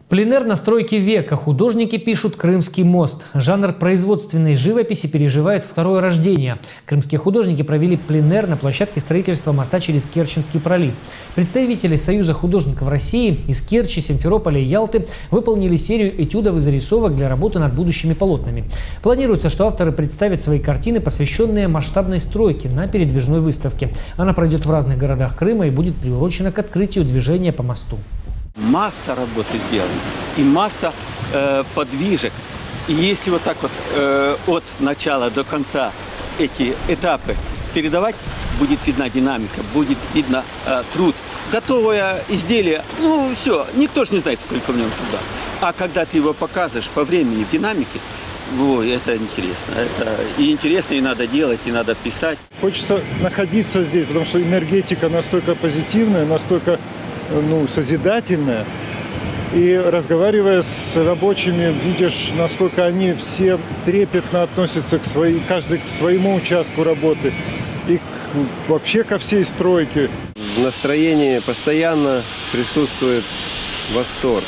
Пленэр на стройке века. Художники пишут «Крымский мост». Жанр производственной живописи переживает второе рождение. Крымские художники провели пленэр на площадке строительства моста через Керченский пролив. Представители Союза художников России из Керчи, Симферополя и Ялты выполнили серию этюдов и зарисовок для работы над будущими полотнами. Планируется, что авторы представят свои картины, посвященные масштабной стройке, на передвижной выставке. Она пройдет в разных городах Крыма и будет приурочена к открытию движения по мосту. Масса работы сделана и масса подвижек. И если вот так вот от начала до конца эти этапы передавать, будет видна динамика, будет видно труд. Готовое изделие, ну все, никто же не знает, сколько в нем труда. А когда ты его показываешь по времени в динамике, ой, это интересно. Это и интересно, и надо делать, и надо писать. Хочется находиться здесь, потому что энергетика настолько позитивная, настолько созидательная. И разговаривая с рабочими, видишь, насколько они все трепетно относятся каждый к своему участку работы и вообще ко всей стройке. В настроении постоянно присутствует восторг.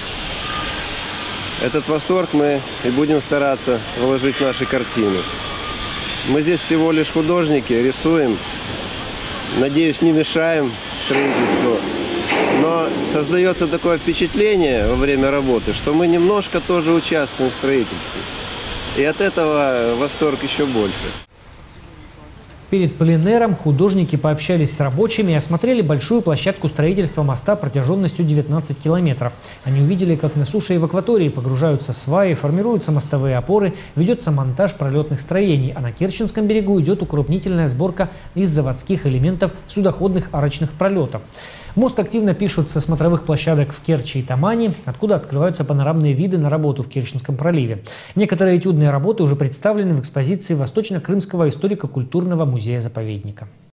Этот восторг мы и будем стараться вложить в наши картины. Мы здесь всего лишь художники, рисуем, надеюсь, не мешаем строительству. Но создается такое впечатление во время работы, что мы немножко тоже участвуем в строительстве. И от этого восторг еще больше. Перед пленэром художники пообщались с рабочими и осмотрели большую площадку строительства моста протяженностью 19 километров. Они увидели, как на суше и в акватории погружаются сваи, формируются мостовые опоры, ведется монтаж пролетных строений, а на Керченском берегу идет укрупнительная сборка из заводских элементов судоходных арочных пролетов. Мост активно пишут со смотровых площадок в Керчи и Тамани, откуда открываются панорамные виды на работу в Керченском проливе. Некоторые этюдные работы уже представлены в экспозиции Восточно-Крымского историко-культурного музея-заповедника.